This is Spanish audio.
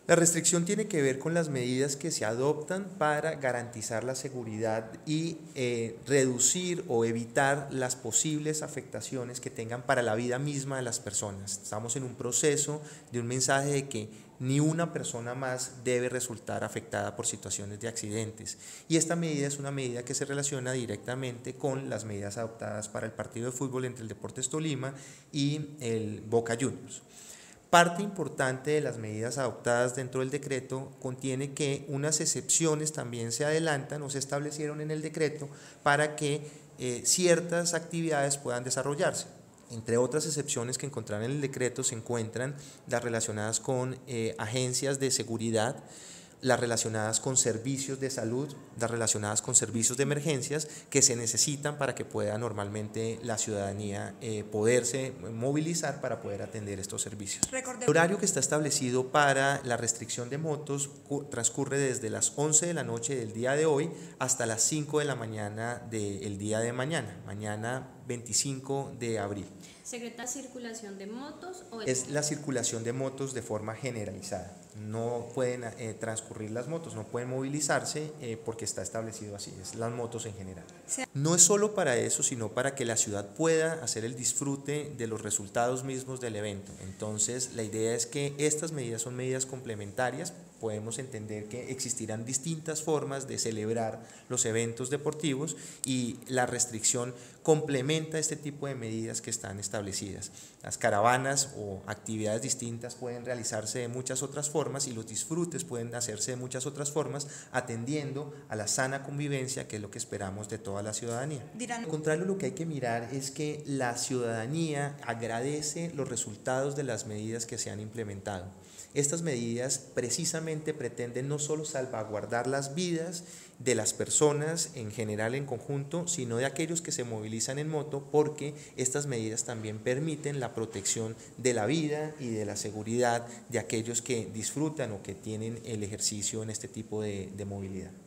La restricción tiene que ver con las medidas que se adoptan para garantizar la seguridad y reducir o evitar las posibles afectaciones que tengan para la vida misma de las personas. Estamos en un proceso de un mensaje de que ni una persona más debe resultar afectada por situaciones de accidentes. Y esta medida es una medida que se relaciona directamente con las medidas adoptadas para el partido de fútbol entre el Deportes Tolima y el Boca Juniors. Parte importante de las medidas adoptadas dentro del decreto contiene que unas excepciones también se adelantan o se establecieron en el decreto para que ciertas actividades puedan desarrollarse. Entre otras excepciones que encontrarán en el decreto se encuentran las relacionadas con agencias de seguridad, las relacionadas con servicios de salud, las relacionadas con servicios de emergencias que se necesitan para que pueda normalmente la ciudadanía poderse movilizar para poder atender estos servicios. El horario que está establecido para la restricción de motos transcurre desde las 11 de la noche del día de hoy hasta las 5 de la mañana del día de mañana, mañana 25 de abril. ¿Secreta circulación de motos? Es la circulación de motos de forma generalizada. No pueden transcurrir las motos, no pueden movilizarse porque está establecido así, es las motos en general. No es solo para eso, sino para que la ciudad pueda hacer el disfrute de los resultados mismos del evento. Entonces, la idea es que estas medidas son medidas complementarias. Podemos entender que existirán distintas formas de celebrar los eventos deportivos y la restricción complementa este tipo de medidas que están establecidas. Las caravanas o actividades distintas pueden realizarse de muchas otras formas y los disfrutes pueden hacerse de muchas otras formas atendiendo a la sana convivencia, que es lo que esperamos de toda la ciudadanía. Al contrario, lo que hay que mirar es que la ciudadanía agradece los resultados de las medidas que se han implementado. Estas medidas precisamente pretenden no solo salvaguardar las vidas de las personas en general en conjunto, sino de aquellos que se movilizan en moto, porque estas medidas también permiten la protección de la vida y de la seguridad de aquellos que disfrutan o que tienen el ejercicio en este tipo de movilidad.